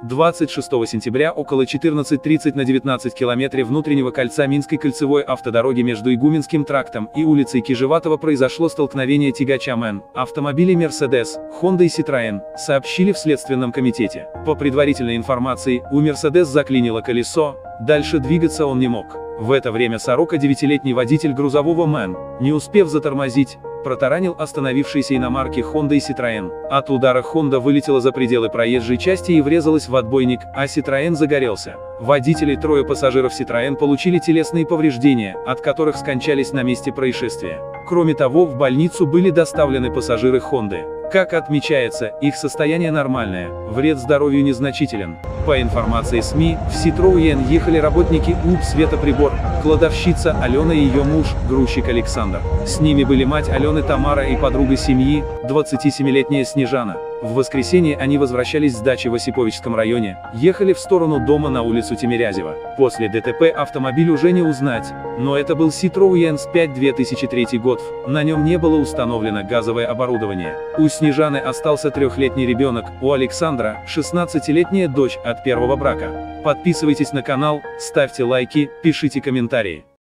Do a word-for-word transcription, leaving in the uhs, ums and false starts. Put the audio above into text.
двадцать шестого сентября около четырнадцати тридцати на девятнадцатом километре внутреннего кольца Минской кольцевой автодороги между Игуменским трактом и улицей Кижеватова произошло столкновение тягача МЭН, автомобилей Мерседес, Honda и Citroën, сообщили в Следственном комитете. По предварительной информации, у Мерседес заклинило колесо, дальше двигаться он не мог. В это время сорок девятилетний водитель грузового МЭН, не успев затормозить, протаранил остановившиеся иномарки Honda и Citroën. От удара Honda вылетела за пределы проезжей части и врезалась в отбойник, а Citroën загорелся. Водители и трое пассажиров Citroën получили телесные повреждения, от которых скончались на месте происшествия. Кроме того, в больницу были доставлены пассажиры Honda. Как отмечается, их состояние нормальное, вред здоровью незначителен. По информации СМИ, в Citroën ехали работники УП «Светоприбор», кладовщица Алена и ее муж, грузчик Александр. С ними были мать Алены Тамара и подруга семьи, двадцатисемилетняя Снежана. В воскресенье они возвращались с дачи в Осиповичском районе, ехали в сторону дома на улицу Тимирязева. После ДТП автомобиль уже не узнать, но это был Citroën эс пять две тысячи третий год, на нем не было установлено газовое оборудование. У Снежаны остался трехлетний ребенок, у Александра – шестнадцатилетняя дочь от первого брака. Подписывайтесь на канал, ставьте лайки, пишите комментарии.